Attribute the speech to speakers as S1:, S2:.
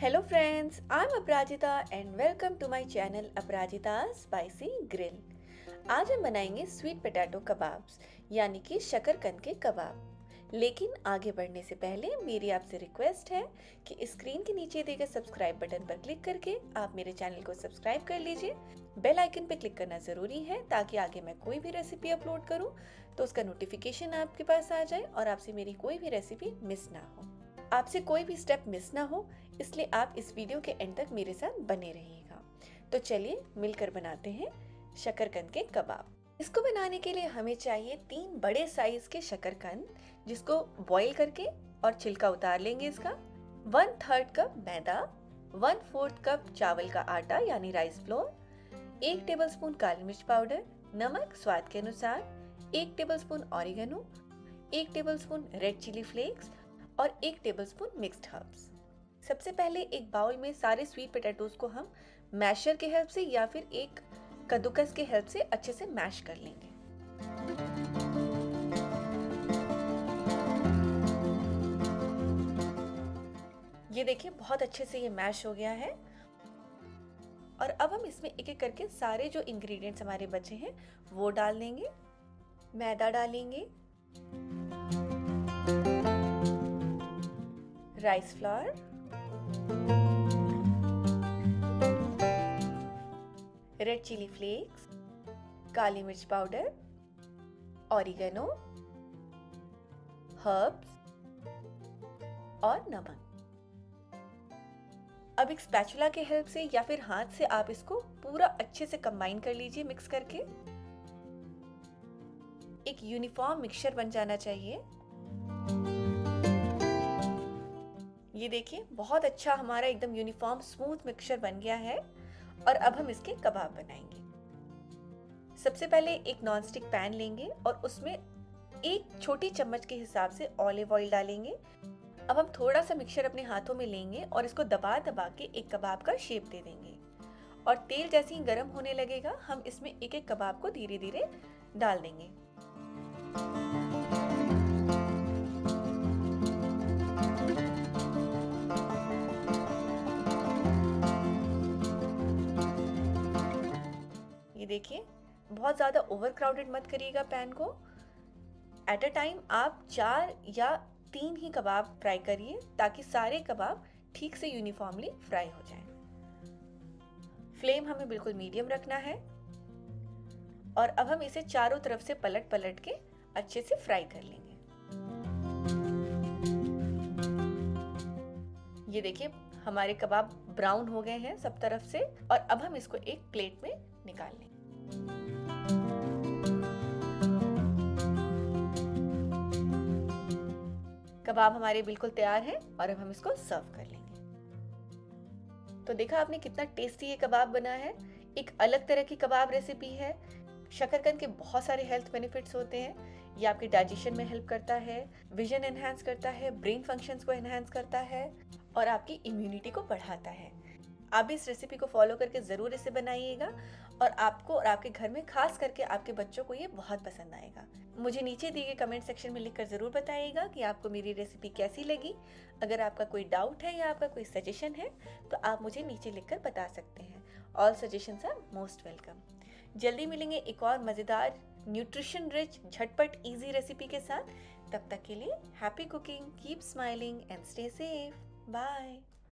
S1: Hello friends, I'm Aparajita and welcome to my channel Aparajita Spicy Grill। आज हम बनाएंगे sweet potato kebabs यानी कि शकरकंद के कबाब। लेकिन आगे बढ़ने से पहले मेरी आपसे रिक्वेस्ट है कि स्क्रीन के नीचे दिए गए सब्सक्राइब बटन पर क्लिक करके आप मेरे चैनल को सब्सक्राइब कर लीजिए। बेल आइकन पर क्लिक करना ज़रूरी है ताकि आगे मैं कोई भी रेसिपी अपलोड करूं तो उसका नोटिफिकेशन आपके पास आ जाए और आपसे मेरी कोई भी रेसिपी मिस ना हो। आपसे कोई भी स्टेप मिस ना हो, इसलिए आप इस वीडियो के एंड तक मेरे साथ बने रहिएगा। तो चलिए मिलकर बनाते हैं शकरकंद के कबाब। इसको बनाने के लिए हमें चाहिए 3 बड़े साइज के शकरकंद, जिसको बॉईल करके और छिलका उतार लेंगे इसका। 1/3 कप मैदा, 1/4 कप चावल का आटा यानी राइस फ्लोर, 1 टेबलस्पून काली मिर्च पाउडर, नमक स्वाद के अनुसार, 1 tablespoon oregano, 1 tablespoon red chilli flakes और 1 टेबलस्पून मिक्स्ड हर्ब्स। सबसे पहले एक बाउल में सारे स्वीट पोटैटोज को हम मैशर के हेल्प से या फिर एक कद्दूकस के हेल्प से अच्छे से मैश कर लेंगे। ये देखिए बहुत अच्छे से ये मैश हो गया है। और अब हम इसमें एक एक करके सारे जो इंग्रेडिएंट्स हमारे बचे हैं वो डाल देंगे। मैदा डालेंगे, rice flour, red chilli flakes, काली मिर्च पाउडर, ऑरिगेनो, हर्ब्स और नमक। अब एक स्पैचुला के हेल्प से या फिर हाथ से आप इसको पूरा अच्छे से कंबाइन कर लीजिए मिक्स करके। एक यूनिफॉर्म मिक्सचर बन जाना चाहिए। ये देखिए बहुत अच्छा हमारा एकदम यूनिफॉर्म स्मूथ मिक्सचर बन गया है। और अब हम इसके कबाब बनाएंगे। सबसे पहले एक नॉनस्टिक पैन लेंगे और उसमें 1 छोटी चम्मच के हिसाब से ऑलिव ऑयल डालेंगे। अब हम थोड़ा सा मिक्सचर अपने हाथों में लेंगे और इसको दबा दबा के एक कबाब का शेप दे देंगे। और तेल जैसे ही गर्म होने लगेगा हम इसमें एक एक कबाब को धीरे धीरे डाल देंगे। ये देखिए बहुत ज़्यादा ओवर क्राउडेड मत करिएगा पैन को। एट अ टाइम आप 4 या 3 ही कबाब फ्राई करिए ताकि सारे कबाब ठीक से यूनिफॉर्मली फ्राई हो जाएं। फ्लेम हमें बिल्कुल मीडियम रखना है। और अब हम इसे चारों तरफ से पलट पलट के अच्छे से फ्राई कर लेंगे। ये देखिए हमारे कबाब ब्राउन हो गए हैं सब तरफ से। और अब हम इसको एक प्लेट में निकाल लेंगे। कबाब हमारे बिल्कुल तैयार हैं और अब हम इसको सर्व कर लेंगे। तो देखा आपने कितना टेस्टी ये कबाब बना है। एक अलग तरह की कबाब रेसिपी है। शकरकंद के बहुत सारे हेल्थ बेनिफिट्स होते हैं। ये आपके डाइजेशन में हेल्प करता है, विजन एनहांस करता है, ब्रेन फंक्शंस को एनहांस करता है और आपकी इम्यूनिटी को बढ़ाता है। आप भी इस रेसिपी को फॉलो करके ज़रूर इसे बनाइएगा और आपको और आपके घर में खास करके आपके बच्चों को ये बहुत पसंद आएगा। मुझे नीचे दिए गए कमेंट सेक्शन में लिखकर ज़रूर बताइएगा कि आपको मेरी रेसिपी कैसी लगी। अगर आपका कोई डाउट है या आपका कोई सजेशन है तो आप मुझे नीचे लिखकर बता सकते हैं। All suggestions are most welcome. जल्दी मिलेंगे एक और मज़ेदार, न्यूट्रिशन रिच, झटपट ईजी रेसिपी के साथ। तब तक के लिए happy cooking, keep smiling and stay safe. Bye.